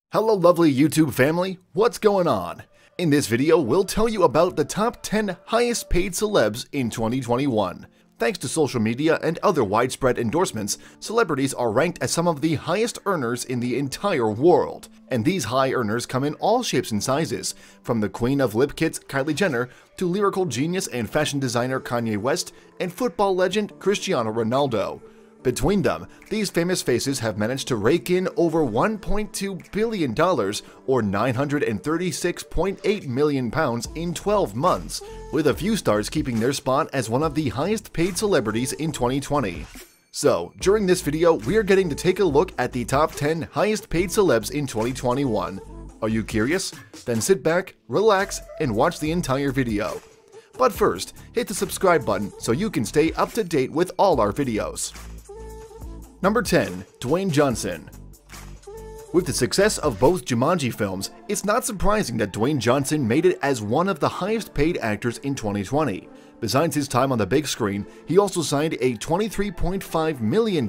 Hello lovely YouTube family, what's going on? In this video, we'll tell you about the top 10 highest paid celebs in 2021. Thanks to social media and other widespread endorsements, celebrities are ranked as some of the highest earners in the entire world. And these high earners come in all shapes and sizes, from the queen of lip kits Kylie Jenner to lyrical genius and fashion designer Kanye West and football legend Cristiano Ronaldo. Between them, these famous faces have managed to rake in over $1.2 billion or £936.8 million in 12 months, with a few stars keeping their spot as one of the highest paid celebrities in 2020. So, during this video, we're getting to take a look at the top 10 highest paid celebs in 2021. Are you curious? Then sit back, relax, and watch the entire video. But first, hit the subscribe button so you can stay up to date with all our videos. Number 10. Dwayne Johnson. With the success of both Champange films, it's not surprising that Dwayne Johnson made it as one of the highest paid actors in 2020. Besides his time on the big screen, he also signed a $23.5 million,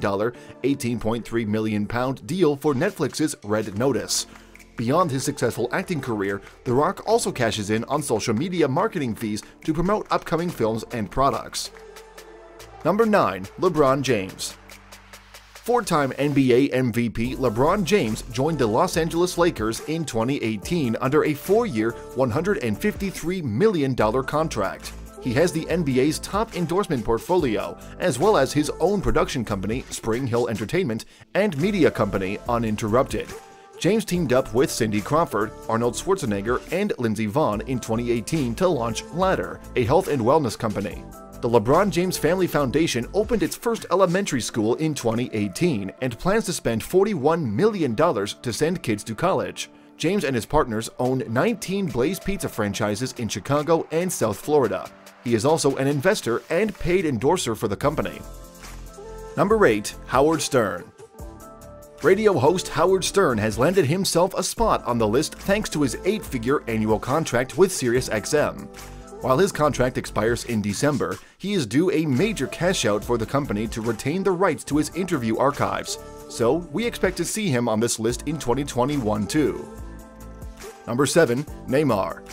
£18.3 million deal for Netflix's Red Notice. Beyond his successful acting career, The Rock also cashes in on social media marketing fees to promote upcoming films and products. Number 9. LeBron James. Four-time NBA MVP LeBron James joined the Los Angeles Lakers in 2018 under a 4-year, $153 million contract. He has the NBA's top endorsement portfolio, as well as his own production company, Spring Hill Entertainment, and media company, Uninterrupted. James teamed up with Cindy Crawford, Arnold Schwarzenegger, and Lindsey Vonn in 2018 to launch Ladder, a health and wellness company. The LeBron James Family Foundation opened its first elementary school in 2018 and plans to spend $41 million to send kids to college. James and his partners own 19 Blaze Pizza franchises in Chicago and South Florida. He is also an investor and paid endorser for the company. Number 8. Howard Stern. Radio host Howard Stern has landed himself a spot on the list thanks to his 8-figure annual contract with SiriusXM. While his contract expires in December, he is due a major cash out for the company to retain the rights to his interview archives, so we expect to see him on this list in 2021 too. Number 7. Neymar.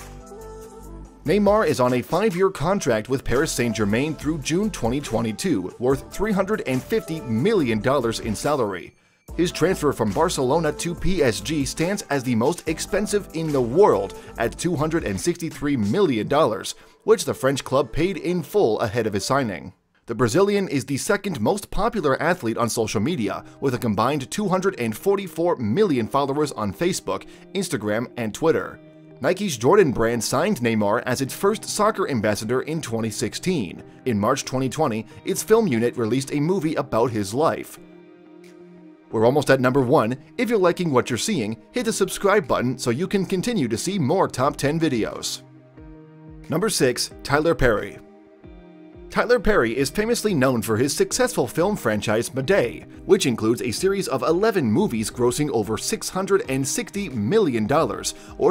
Neymar is on a 5-year contract with Paris Saint-Germain through June 2022, worth $350 million in salary. His transfer from Barcelona to PSG stands as the most expensive in the world at $263 million, which the French club paid in full ahead of his signing. The Brazilian is the second most popular athlete on social media, with a combined 244 million followers on Facebook, Instagram, and Twitter. Nike's Jordan brand signed Neymar as its first soccer ambassador in 2016. In March 2020, its film unit released a movie about his life. We're almost at number 1. If you're liking what you're seeing, hit the subscribe button so you can continue to see more top 10 videos. Number 6. Tyler Perry. Tyler Perry is famously known for his successful film franchise Madea, which includes a series of 11 movies grossing over $660 million or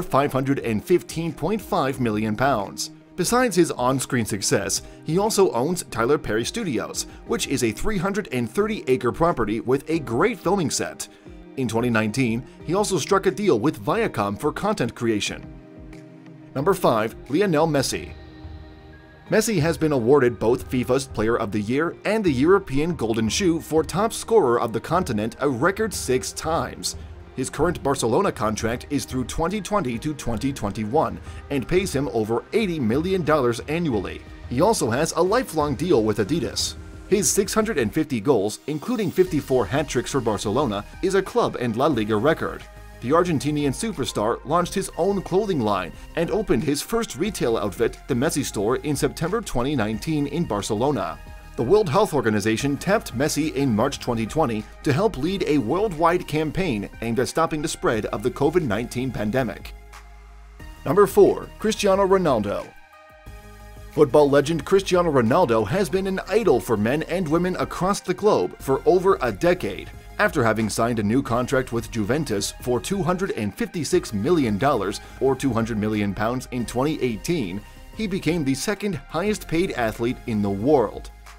£515.5 million. Besides his on-screen success, he also owns Tyler Perry Studios, which is a 330-acre property with a great filming set. In 2019, he also struck a deal with Viacom for content creation. Number 5. Lionel Messi. Messi has been awarded both FIFA's Player of the Year and the European Golden Shoe for top scorer of the continent a record 6 times. His current Barcelona contract is through 2020 to 2021 and pays him over $80 million annually. He also has a lifelong deal with Adidas. His 650 goals, including 54 hat-tricks for Barcelona, is a club and La Liga record. The Argentinian superstar launched his own clothing line and opened his first retail outfit, the Messi Store, in September 2019 in Barcelona. The World Health Organization tapped Messi in March 2020 to help lead a worldwide campaign aimed at stopping the spread of the COVID-19 pandemic. Number 4. Cristiano Ronaldo. Football legend Cristiano Ronaldo has been an idol for men and women across the globe for over a decade. After having signed a new contract with Juventus for $256 million or £200 million in 2018, he became the second highest paid athlete in the world.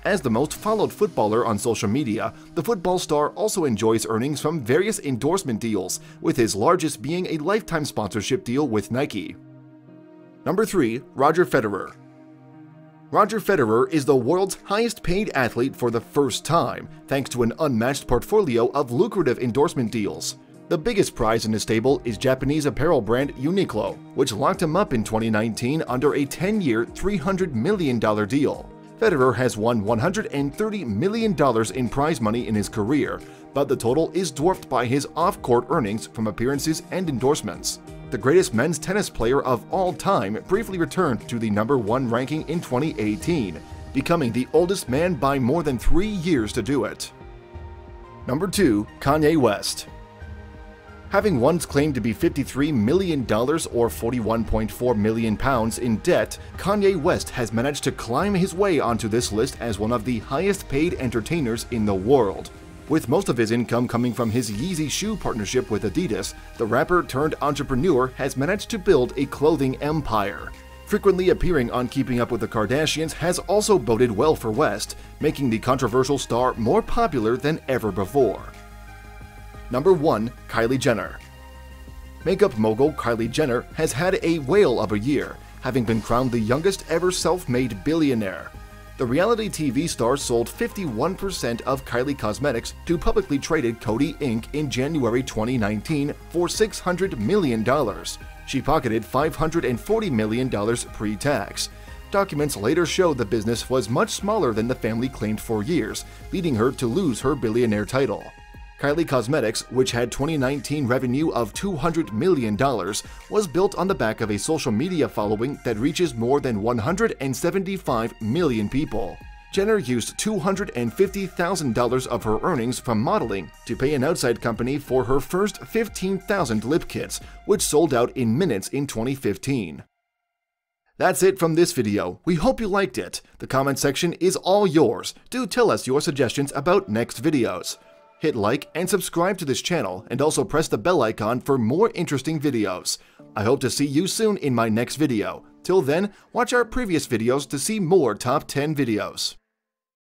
As the most followed footballer on social media, the football star also enjoys earnings from various endorsement deals, with his largest being a lifetime sponsorship deal with Nike. Number 3. Roger Federer. Roger Federer is the world's highest paid athlete for the first time, thanks to an unmatched portfolio of lucrative endorsement deals. The biggest prize in his stable is Japanese apparel brand Uniqlo, which locked him up in 2019 under a 10-year, $300 million deal. Federer has won $130 million in prize money in his career, but the total is dwarfed by his off-court earnings from appearances and endorsements. The greatest men's tennis player of all time briefly returned to the #1 ranking in 2018, becoming the oldest man by more than 3 years to do it. Number 2. Kanye West. Having once claimed to be $53 million or 41.4 million pounds in debt, Kanye West has managed to climb his way onto this list as one of the highest paid entertainers in the world. With most of his income coming from his Yeezy shoe partnership with Adidas, the rapper turned entrepreneur has managed to build a clothing empire. Frequently appearing on Keeping Up with the Kardashians has also boded well for West, making the controversial star more popular than ever before. Number 1. Kylie Jenner. Makeup mogul Kylie Jenner has had a whale of a year, having been crowned the youngest ever self-made billionaire. The reality TV star sold 51% of Kylie Cosmetics to publicly traded Coty Inc. in January 2019 for $600 million. She pocketed $540 million pre-tax. Documents later showed the business was much smaller than the family claimed for years, leading her to lose her billionaire title. Kylie Cosmetics, which had 2019 revenue of $200 million, was built on the back of a social media following that reaches more than 175 million people. Jenner used $250,000 of her earnings from modeling to pay an outside company for her first 15,000 lip kits, which sold out in minutes in 2015. That's it from this video. We hope you liked it. The comment section is all yours. Do tell us your suggestions about next videos. Hit like and subscribe to this channel, and also press the bell icon for more interesting videos. I hope to see you soon in my next video. Till then, watch our previous videos to see more top 10 videos.